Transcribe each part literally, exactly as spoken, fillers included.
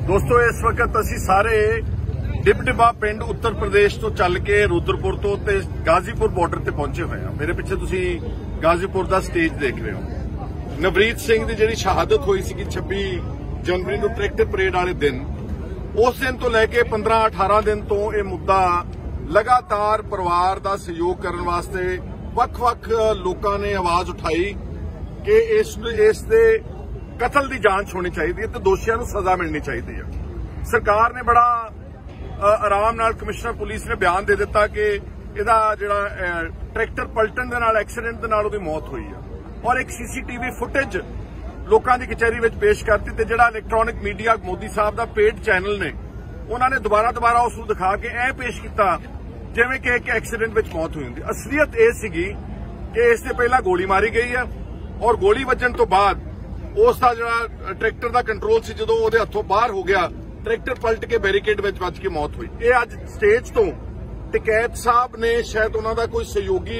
दोस्तों इस वक्त असी सारे डिबडिबा पिंड उत्तर प्रदेश तो चल के रुद्रपुर तो ते गाजीपुर बॉर्डर ते पहुंचे हुए हैं। मेरे पिछे तुसी गाजीपुर का स्टेज देख रहे हो। नवरीत सिंह की जिहड़ी शहादत हुई सी छब्बी जनवरी को ट्रैक्टर परेड वाले दिन, उस दिन तो लैके पंद्रह अठारह दिन तो यह मुद्दा लगातार परिवार का सहयोग करने वास्ते वख-वख लोगों ने आवाज उठाई कि इस इस दे कतल की जांच होनी चाहिए तो दोषियों को सजा मिलनी चाहिए है। सरकार ने बड़ा आराम नाल कमिश्नर पुलिस ने बयान दे दिता कि इहदा जिहड़ा ट्रैक्टर पलटन दे नाल एक्सीडेंट दे नाल उहदी मौत हुई है और एक सीसीटीवी फुटेज लोगों की कचहरी में पेश करती ते जिहड़ा इलैक्ट्रॉनिक मीडिया मोदी साहब का पेड चैनल ने उन्होंने दोबारा दोबारा उसनूं दिखा के ऐ पेश किया जिवें कि एक एक्सीडेंट में मौत हुई होंदी। असलीयत यह सीगी कि इससे पहला गोली मारी गई है और गोली वजन तो बाद उसका जिहड़ा ट्रैक्टर का कंट्रोल से जो उहदे हथों बाहर हो गया, ट्रैक्टर पलट के बैरीकेड में बच के मौत हुई। ये अज स्टेज तो टिकैत साहब ने शायद उन्होंने कोई सहयोगी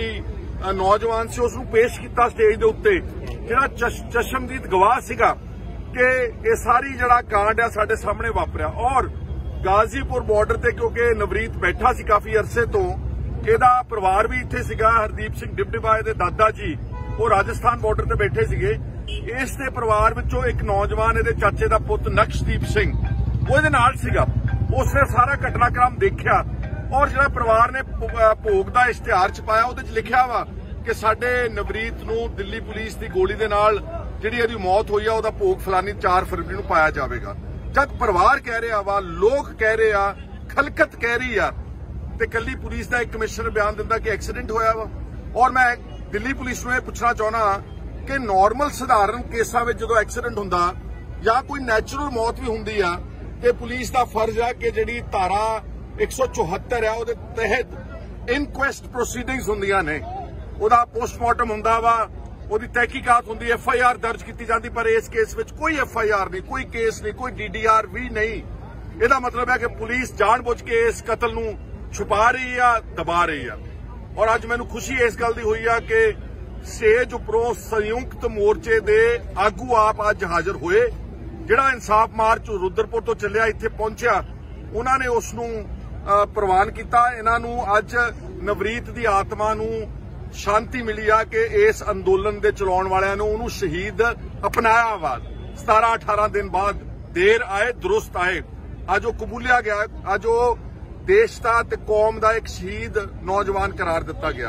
नौजवान से उसनूं पेश किया स्टेज के उत्ते, जिहड़ा चशमदीद गवाह सीगा कि ये सारी जिहड़ा कांड है साडे सामने वापरिया। और गाजीपुर बॉर्डर ते क्योंकि नवरीत बैठा सी काफी अरसे तो, इहदा परिवार भी इत्थे सीगा। हरदीप सिंह डिबडिबा दे दादा जी वो राजस्थान बॉर्डर ते बैठे सीगे। इस दे परिवार विचों एक नौजवान इहदे चाचे दा पुत नक्शदीप सिंह वो इहदे नाल सीगा। उसने सारा घटनाक्रम देखिया और जिहड़ा परिवार ने भोग दा इश्तिहार छपाया उहदे च लिखिया वा कि साडे नवरीत नूं दिल्ली पुलिस दी गोली दे नाल जिहड़ी इहदी मौत होई आ उहदा भोग फलानी चार फरवरी नूं पाया जावेगा। जद परिवार कह रहा वा, लोग कह रहे आ, खलकत कह रही आ ते कल्ली पुलिस दा एक कमिश्नर बयान दिंदा कि एक्सीडेंट होया वा। और मैं दिल्ली पुलिस नूं पुछना चाहना कि नॉर्मल साधारण केसां विच जदों एक्सीडेंट हुंदा या कोई नैचुरल मौत भी हुंदी आ कि पुलिस का फर्ज है कि जिहड़ी धारा एक सौ चौहत्तर है उहदे तहत इनक्वेस्ट प्रोसीडिंग्स हुंदियां ने, उहदा पोस्टमार्टम हुंदा वा, उहदी तहकीकात हुंदी, एफ आई आर दर्ज की जाती। पर इस केस विच कोई एफ आई आर नहीं, कोई केस नहीं, कोई डी डी आर भी नहीं। इहदा मतलब है कि पुलिस जानबुझ के इस कतल नूं छुपा रही है, दबा रही है। और अज मैनूं खुशी इस गल दी हुई है कि स्टेज उपरों संयुक्त मोर्चे दे आगू आप अज हाजिर होए। जिहड़ा इंसाफ मार्च रुद्रपुर तो चलिया इत्थे पहुंचिया, उन्होंने उसनूं प्रवान किया। इन्हां नूं अज नवरीत दी आत्मा नूं शांति मिली आ कि इस अंदोलन दे चलाउण वालियां नूं उहनूं शहीद अपनाया वा। सतारह अठारह दिन बाद देर आए दुरुस्त आए, अज वो कबूलिया गया, अज वो देश का ते कौम का एक शहीद नौजवान करार दिता गया।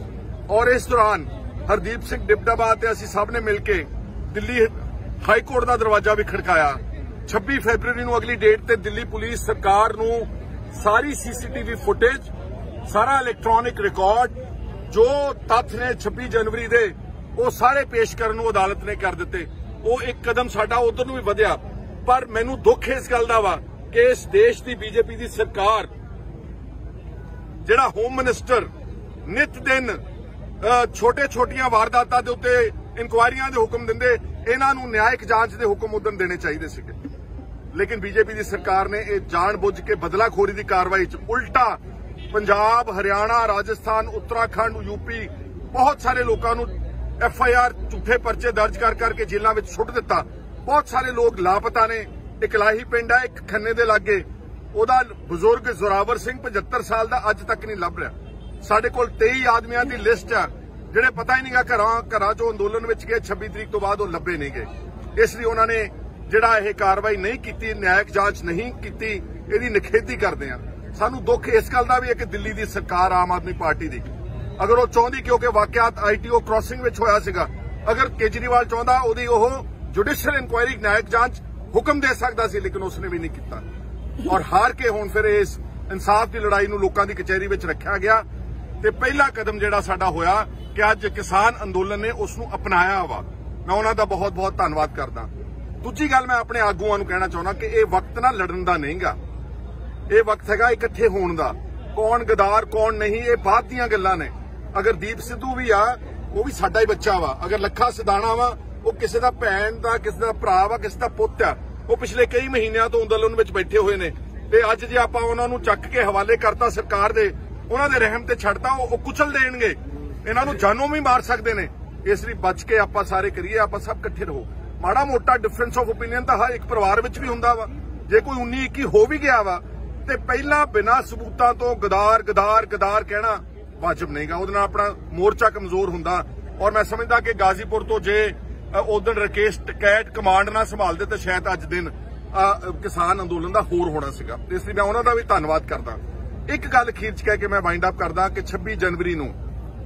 और इस दौरान हरदीप सिंह डिबडिबा ते असीं सब ने मिलके दिल्ली हाईकोर्ट का दरवाजा भी खड़काया। छब्बी फरवरी नूं अगली डेट ते दिल्ली पुलिस सरकार नूं सारी सीसीटीवी फुटेज, सारा इलैक्ट्रॉनिक रिकॉर्ड जो तथ्य ने छब्बी जनवरी दे वो सारे पेश करन नूं अदालत ने कर दिते। वो एक कदम साडा उधर नूं भी वधिया। पर मैनूं दुख इस गल दा वा कि इस देश की बीजेपी की सरकार जिहड़ा होम मिनिस्टर नित दिन छोटे छोटियां वारदातां दे उत्ते इंक्वायरियां दे हुक्म दिंदे, इन्हां नूं न्यायिक जांच दे हुक्म उदन देने चाहिए सीगे। लेकिन बीजेपी की सरकार ने यह जानबुझ के बदलाखोरी की कार्रवाई च उल्टा पंजाब, हरियाणा, राजस्थान, उत्तराखंड, यूपी बहुत सारे लोगों नूं एफ आई आर झूठे परचे दर्ज कर करके जेलों में सुट दिता। बहुत सारे लोग लापता ने। एक लाही पिंड है, एक खन्ने दे लागे, उहदा बजुर्ग जोरावर सिंह पचहत्तर साल का अज तक नहीं लभ रहा। साडे कोल तेई आदमियों की लिस्ट है जिहड़े पता ही नहीं गा घरां घरां चों अंदोलन विच गए, छब्बी तरीक तो बाद वो लभे नहीं गए। इसलिए उन्होंने जिहड़ा यह कार्रवाई नहीं की, न्यायिक जांच नहीं की, इहदी निखेधी करदे आ। सानू दुख इस गल का भी है कि दिल्ली की सरकार आम आदमी पार्टी की अगर वो चाहती, क्योंकि वाकयात आई टी ओ क्रॉसिंग विच होया सीगा, अगर केजरीवाल चाहता उहदी ओह जुडिशियल इंक्वायरी न्यायिक जांच हुक्म दे सकता सी, लेकिन उसने भी नहीं किया। और हार के हुण फिर इस इंसाफ की लड़ाई नूं लोकां दी कचहरी विच रखिया गया ते पहला कदम जिहड़ा साडा होया कि अज किसान अंदोलन ने उसनूं अपनाया वा। मैं उन्हां दा बहुत बहुत धन्नवाद करदा। दूजी गल मैं अपने आगूआं नूं कहना चाहुंदा कि यह वक्त ना लड़न दा नहीं गा, ये वक्त हैगा इकट्ठे होण दा। कौन गदार कौन नहीं ये बात दीयां गल्लां ने। अगर दीप सिद्धू भी आ वो भी साडा ही बच्चा वा, अगर लखा सिधाना वा वो किसी दा भैन दा, किसी दा भरा वा, किसी दा पुੱਤ आ, वो पिछले कई महीनों तो अंदोलन विच बैठे हुए ने। ते अज जे आपां उन्हां नूं चक के हवाले करता सरकार दे, उन्हां दे रहम ते छड्डता, वो कुचल देणगे, इन्हां नूं जानों भी मार सकदे ने। इसलिए बच के आपां सारे करिए, आपां सब इकट्ठे रहो। माड़ा मोटा डिफरेंस ऑफ ओपीनियन तो हर एक परिवार विच भी हुंदा वा, जे कोई उन्नी इक्की हो भी गया वा ते पहला बिना सबूतां तो गदार गदार गदार कहना वाजिब नहींगा, उहदे नाल अपना मोर्चा कमजोर हुंदा। और मैं समझदा कि गाजीपुर तो जे उधर राकेश टिकैत कमांड ना संभालदे तो शायद अज दिन किसान अंदोलन का होर होना सीगा। इसलिए मैं उन्हों का भी धन्नवाद करदा। एक गल अखीर च कह के मैं वाइंड अप करदा कि छब्बी जनवरी नूं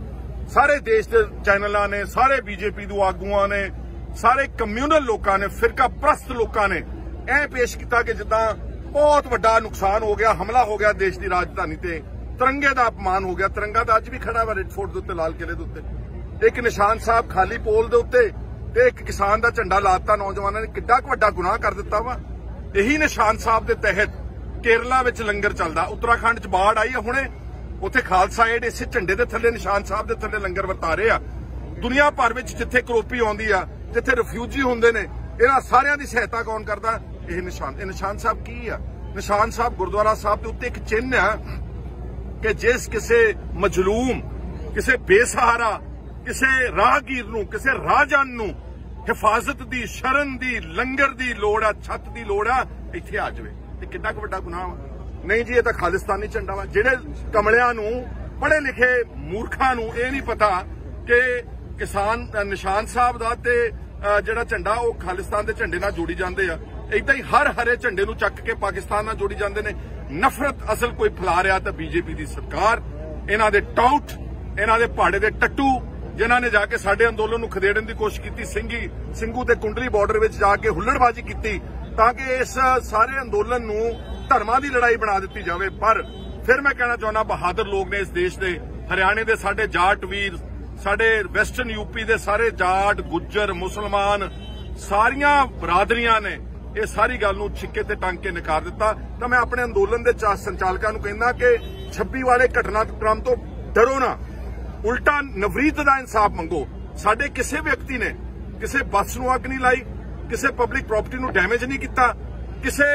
सारे देश के चैनलों ने, सारे बीजेपी दे आगुआं ने, सारे कम्यूनल लोगों ने, फिरका प्रस्त लोगों ने ऐ पेश किया कि जिद्दां बहुत वड्डा नुकसान हो गया, हमला हो गया देश की राजधानी ते, तिरंगे का अपमान हो गया। तिरंगा तो अज भी खड़ा वा रेड फोर्ट के उत्ते, लाल किले के उत्ते, एक निशान साहब खाली पोल के उत्ते ते एक किसान का झंडा लाता। नौजवानों ने किड्डा वड्डा गुनाह कर दिता वा। यही निशान साहब के तहत केरला विच लंगर चलदा, उत्तराखंड च बाढ़ आई है, हुणे उत्थे खालसा एड इस झंडे के थल्ले निशान साहब के थल्ले लंगर वरता रहे आ। दुनिया भर में जिथे करोपी आउंदी आ, जिथे रिफ्यूजी हुंदे ने, इन्हां सारियां दी सहायता कौन करदा? यह निशान। ये निशान साहब की आ? निशान साहब गुरुद्वारा साहब के उत्ते एक चिन्ह है कि जिस किसी मजलूम, किसी बेसहारा, किसी राहगीर नूं, किसी राहजान नूं हिफाजत दी, शरण दी, लंगर दी लोड़ आ, छत दी लोड़ आ, इत्थे आ जावे। ते किड्डा क वड्डा गुनाह वा? नहीं जी, ये तो खालिस्तानी झंडा वा। जिहड़े कमलियां नूं, पढ़े लिखे मूर्खां नूं ये नहीं पता कि किसान निशान साहब दा ते जिहड़ा झंडा वो खालिस्तान दे झंडे नाल जोड़ी जांदे आ। इदां ही हर हरे झंडे नूं चक के पाकिस्तान नाल जोड़ी जांदे ने। नफरत असल कोई फैला रहा तो बीजेपी की सरकार, इन्हां दे टाउट, इन्हां दे पहाड़े दे टट्टू, जिन्हां ने जाके साडे अंदोलन नूं खदेड़न की कोशिश की, सिंघी सिंघू ते कुंडली बॉर्डर विच जाके हुल्लड़बाजी की ताकि इस सारे अंदोलन नूं धर्मां दी लड़ाई बना दी जाए। पर फिर मैं कहना चाहना, बहादुर लोग ने इस देश के, हरियाणे के साडे जाट वीर, साडे वेस्टर्न यूपी के सारे जाट, गुज्जर, मुसलमान, सारियां बरादरियां ने ये सारी गल नूं छिक्के ते टंग के नकार दिता। तो मैं अपने अंदोलन के संचालकों को कहना कि छब्बी वाले घटनाक्रम तो डरो ना, उल्टा नवरीत का इंसाफ मंगो। साडे किसी व्यक्ति ने किसी बस नूं अग नहीं लाई, किसी पब्लिक प्रॉपर्टी नूं डैमेज नहीं किया, किसी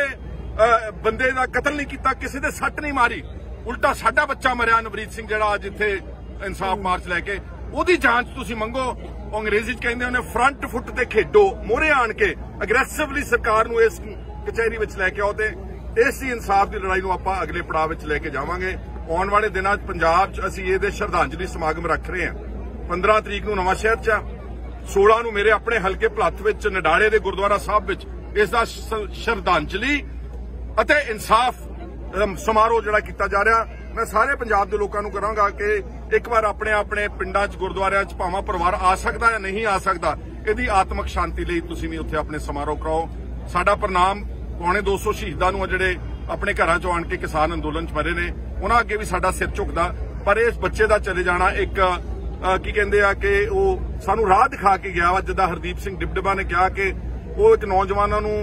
बंदे का कतल नहीं किया, किसी दे सट नहीं मारी। उल्टा साडा बच्चा मरिया नवरीत सिंह जिहड़ा अज इत्थे इंसाफ मार्च लैके, ओहदी जांच तुसीं मंगो। अंग्रेजी कहते उन्हें फ्रंट फुट ते खेडो, मोहरे आण के अग्रैसिवली सरकार नूं इस कचहरी विच लैके आओ ते इस इंसाफ की लड़ाई नूं आपां अगले पड़ाव विच लैके जावांगे। आउण वाले दिनां पंजाब च असीं इहदे श्रद्धांजलि समागम रख रहे हैं। पंद्रह तरीक नूं नवां शहर च, सोलह नूं मेरे अपने हलके भलत्थ विच नडाले दे गुरुद्वारा साहब विच इसदा श्रद्धांजलि अते इंसाफ समारोह जिहड़ा कीता जा रहा। मैं सारे पंजाब के लोगों को करांगा कि एक बार अपने अपने पिंडां च, गुरुद्वारियां च भावां परिवार आ सकदा या नहीं आ सकदा, इहदी आत्मक शांति लई तुसीं भी उत्थे अपने समारोह कराओ। साडा प्रणाम पौने दो सौ शहीदां नूं जिहड़े अपने घरां चों आण के किसान अंदोलन च मरे ने, उन्हां अगे भी साडा सिर झुकदा। पर इस बच्चे दा चले जाना एक की कहंदे आ कि वो सानूं राह दिखा के गया वा। जिद्दां हरदीप सिंह डिबडिबा ने कहा कि वो एक नौजवानां नूं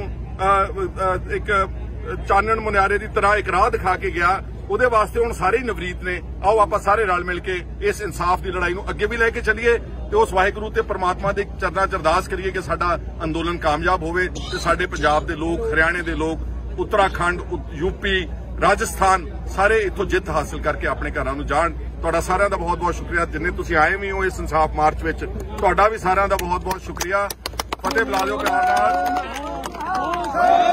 एक चानण मुनियारे की तरह एक राह दिखा के गया, ਉਹਦੇ वास्ते हुण सारे ही नवरीत ने। आओ आप सारे रल मिल के इस इंसाफ की लड़ाई नूं अगे भी लैके चलीए ते उस वाहिगुरू ते परमात्मा दे चरनां च अरदास करिए कि साडा अंदोलन कामयाब होवे ते साडे पंजाब दे लोग, हरियाणे दे लोग, उत्तराखंड, यूपी, राजस्थान सारे इत्थों जित हासिल करके अपने घरां नूं जाण। तुहाडा सारिआं दा बहुत बहुत शुक्रिया, जिन्ने तुसीं आए भी हो इस इंसाफ मार्च विच, तुहाडा भी सारिआं दा बहुत बहुत शुक्रिया। फतेह बुला दिओ प्यार नाल।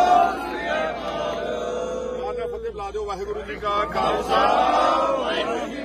वाहिगुरू जी का खालसा।